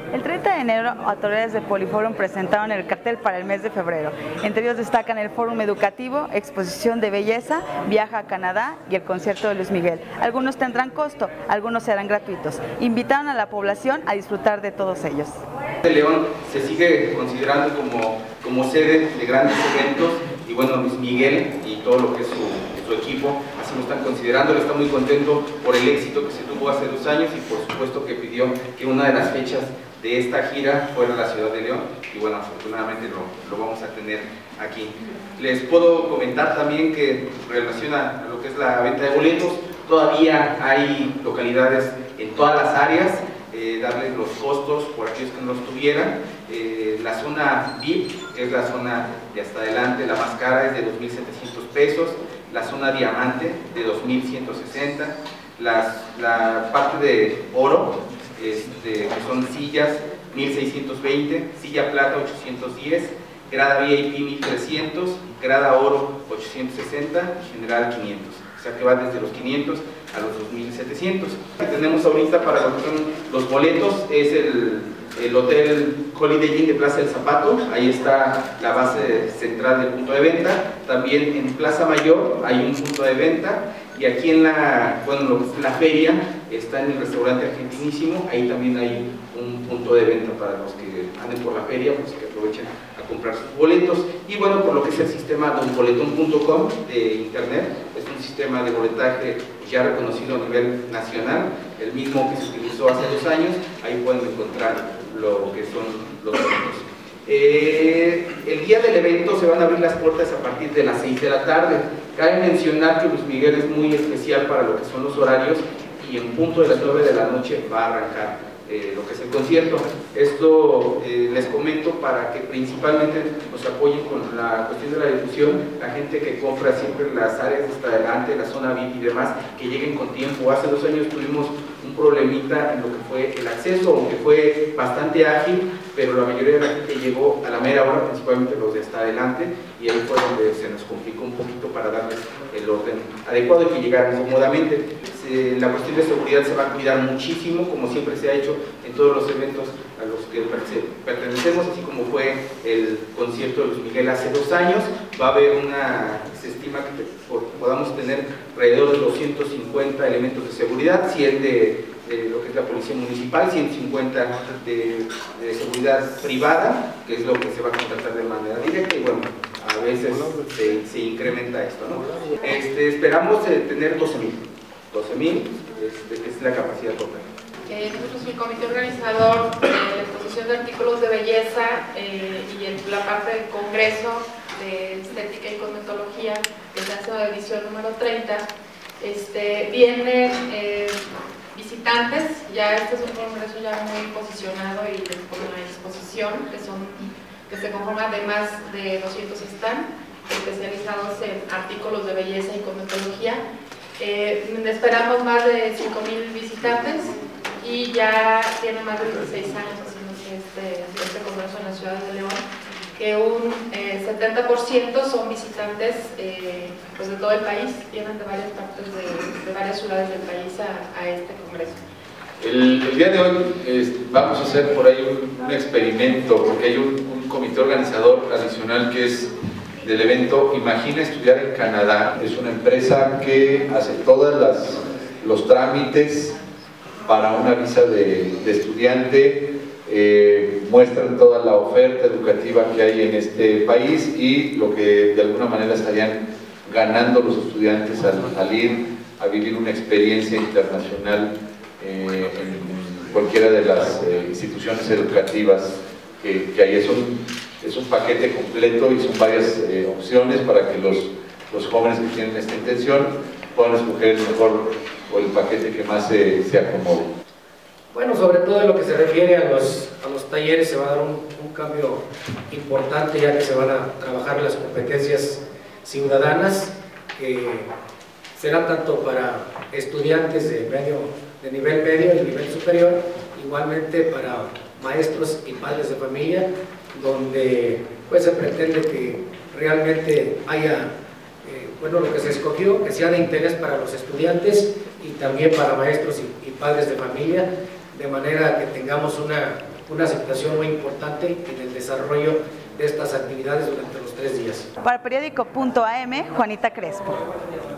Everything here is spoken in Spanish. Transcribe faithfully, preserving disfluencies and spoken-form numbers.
El treinta de enero, autoridades de Poliforum presentaron el cartel para el mes de febrero. Entre ellos destacan el Fórum Educativo, Exposición de Belleza, Viaja a Canadá y el concierto de Luis Miguel. Algunos tendrán costo, algunos serán gratuitos. Invitaron a la población a disfrutar de todos ellos. León se sigue considerando como, como sede de grandes eventos y bueno, Luis Miguel y todo lo que es su, su equipo así lo están considerando. Él está muy contento por el éxito que se tuvo hace dos años y por supuesto que pidió que una de las fechas de esta gira fuera la ciudad de León y bueno, afortunadamente lo, lo vamos a tener aquí. Les puedo comentar también que en relación a lo que es la venta de boletos, todavía hay localidades en todas las áreas. Eh, darles los costos por aquellos que no los tuvieran. Eh, la zona V I P, que es la zona de hasta adelante, la más cara, es de dos mil setecientos pesos, la zona Diamante de dos mil ciento sesenta, las, la parte de Oro, este, que son sillas, mil seiscientos veinte, silla Plata ochocientos diez, grada V I P mil trescientos, grada Oro ochocientos sesenta y general quinientos. O sea que va desde los quinientos a los dos mil setecientos. Lo que tenemos ahorita para lo que son los boletos es el, el Hotel Holiday Inn de Plaza del Zapato. Ahí está la base central del punto de venta. También en Plaza Mayor hay un punto de venta. Y aquí en la, bueno, lo que es la feria, está en el restaurante Argentinísimo. Ahí también hay un punto de venta para los que anden por la feria, pues que aprovechen a comprar sus boletos. Y bueno, por lo que es el sistema don boletón punto com de internet, es un sistema de boletaje ya reconocido a nivel nacional, el mismo que se utilizó hace dos años. Ahí pueden encontrar lo que son los boletos. Eh, el día del evento se van a abrir las puertas a partir de las seis de la tarde. Cabe mencionar que Luis Miguel es muy especial para lo que son los horarios y en punto de las nueve de la noche va a arrancar eh, lo que es el concierto. Esto eh, les comento para que principalmente nos apoyen con la cuestión de la difusión, la gente que compra siempre las áreas hasta adelante, la zona V I P y demás, que lleguen con tiempo. Hace dos años tuvimos un problemita en lo que fue el acceso, aunque fue bastante ágil, pero la mayoría de la gente llegó a la mera hora, principalmente los de hasta adelante, y ahí fue donde se nos complicó un poquito para darles el orden adecuado y que llegaran cómodamente. Se, la cuestión de seguridad se va a cuidar muchísimo, como siempre se ha hecho en todos los eventos a los que pertenecemos, así como fue el concierto de Luis Miguel hace dos años. Va a haber una, se estima que podamos tener alrededor de doscientos cincuenta elementos de seguridad, cien de, de lo que es la policía municipal, ciento cincuenta de, de seguridad privada, que es lo que se va a contratar de manera directa, y bueno, a veces se, se incrementa esto, ¿no? Este, esperamos eh, tener doce mil, doce mil, este, que es la capacidad total. Eh, nosotros, el comité organizador de la exposición de artículos de belleza eh, y en la parte del congreso de estética y cosmetología, que se hace la edición número treinta, este, vienen eh, visitantes. Ya este es un congreso ya muy posicionado y con una exposición que, son, que se conforma de más de doscientos stands especializados en artículos de belleza y cosmetología. Eh, esperamos más de cinco mil visitantes y ya tiene más de dieciséis años haciéndose este, este congreso en la ciudad de León, que un eh, setenta por ciento son visitantes eh, pues de todo el país, vienen de varias partes de, de varias ciudades del país a, a este congreso. El, el día de hoy eh, vamos a hacer por ahí un, un experimento, porque hay un, un comité organizador adicional que es del evento Imagina Estudiar en Canadá. Es una empresa que hace todos las, los trámites para una visa de, de estudiante, eh, muestran toda la oferta educativa que hay en este país y lo que de alguna manera estarían ganando los estudiantes al, al ir a vivir una experiencia internacional eh, en cualquiera de las eh, instituciones educativas que, que hay. Es un, es un paquete completo y son varias eh, opciones para que los, los jóvenes que tienen esta intención puedan escoger el mejor o el paquete que más se, se acomode. Bueno, sobre todo en lo que se refiere a los, a los talleres se va a dar un, un cambio importante, ya que se van a trabajar las competencias ciudadanas, que serán tanto para estudiantes de, medio, de nivel medio y nivel superior, igualmente para maestros y padres de familia, donde pues se pretende que realmente haya eh, bueno, lo que se escogió, que sea de interés para los estudiantes y también para maestros y, y padres de familia, de manera que tengamos una una aceptación muy importante en el desarrollo de estas actividades durante los tres días. Para periódico punto A M, Juanita Crespo.